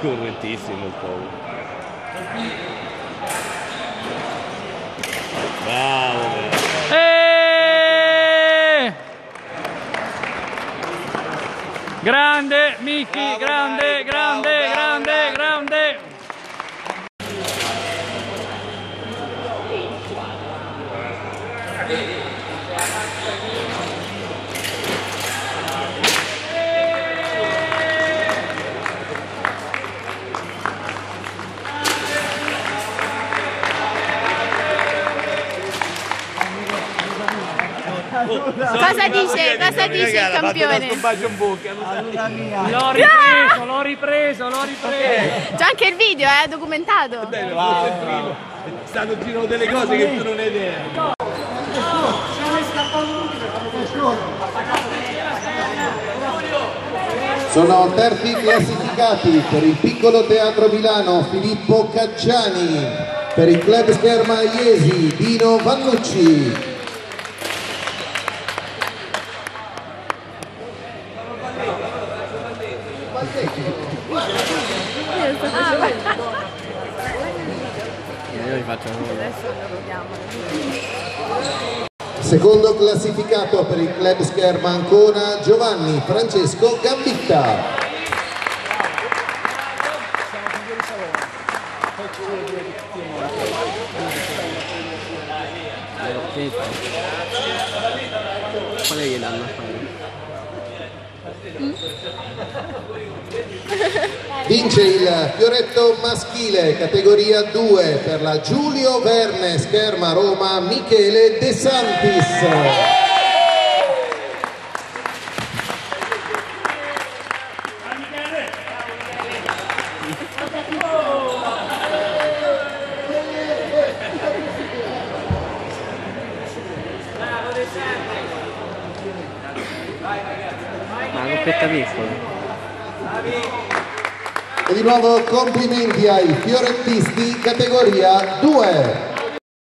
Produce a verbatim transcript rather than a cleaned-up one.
correntissimo il Polo. Bravo, bravo. E... grande Micchi, grande, grande, grande, grande. Cosa dice? Cosa dice il campione? L'ho ripreso, l'ho ripreso, l'ho ripreso. C'è anche il video, eh, documentato. Stanno girando delle cose che tu non hai idea. Sono terzi classificati per il Piccolo Teatro Milano Filippo Cacciani, per il Club Scherma Iesi Dino Vannucci. Secondo classificato per il Club Scherma Ancona Giovanni Francesco Gambitta. Qual è che l'hanno a fare? Vince il fioretto maschile categoria due per la Giulio Verne Scherma Roma Michele De Santis. Ma coppetta piccola. E di nuovo complimenti ai fiorettisti categoria due.